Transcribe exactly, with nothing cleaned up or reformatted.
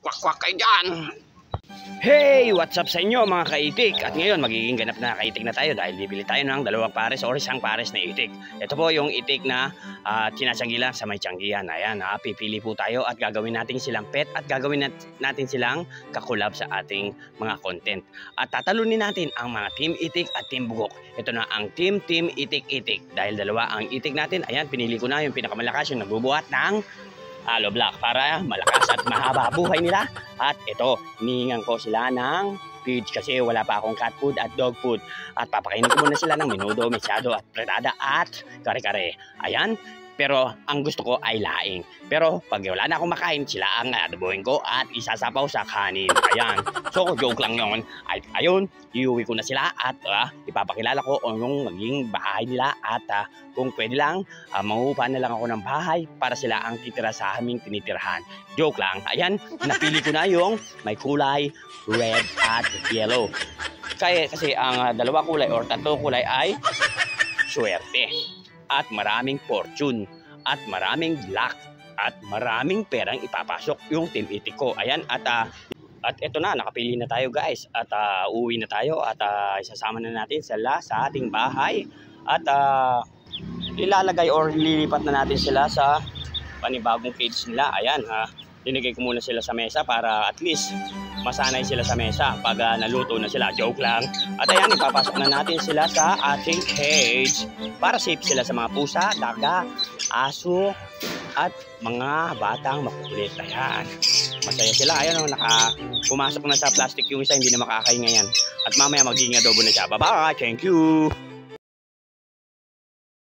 Kwak-kwak kayo dyan! Hey! What's up sa inyo mga kaitik? At ngayon magiging ganap na kaitik na tayo dahil bibili tayo ng dalawang pares o isang pares na itik. Ito po yung itik na uh, sinasanggilan sa may tiyanggihan. Ayan, ha, pipili po tayo at gagawin natin silang pet at gagawin nat natin silang kakulab sa ating mga content. At tatalunin natin ang mga team itik at team bugok. Ito na ang team team itik-itik. Dahil dalawa ang itik natin. Ayan, pinili ko na yung pinakamalakas yung nagbubuhat ng Halo Black para malakas at mahaba buhay nila. At ito, hinihingan ko sila ng feeds kasi wala pa akong cat food at dog food. At papakainin ko muna sila ng menudo, mechado at pretada at kare-kare. Ayan, pero ang gusto ko ay laing. Pero pag wala na akong makain, sila ang adabuhin ko at isasapaw sa kanin. Ayan, so joke lang yun. Ay, ayun, iuwi ko na sila at uh, ipapakilala ko yung maging bahay nila. At uh, kung pwede lang, uh, mangupa na lang ako ng bahay para sila ang titira sa aming tinitirahan. Joke lang. Ayan, napili ko na yung may kulay red at yellow. Kaya, kasi ang uh, dalawa kulay or tatlo kulay ay swerte at maraming fortune at maraming luck at maraming perang ipapasok yung team itik ko. Ayan, at uh, at ito na, nakapili na tayo guys. At uh, uwi na tayo at uh, isasama na natin sila sa ating bahay. At uh, ilalagay or lilipat na natin sila sa panibagong cage nila. Ayan, ha, linigay ko muna sila sa mesa para at least masanay sila sa mesa pag uh, naluto na sila. Joke lang. At ayan, ipapasok na natin sila sa ating cage para safe sila sa mga pusa, daga, aso at mga batang makukulit. Ayan, masaya sila. Ayan, naka pumasok na sa plastic yung isa, hindi na makakain ngayon. At mamaya magiging adobo na siya. Bye bye, thank you.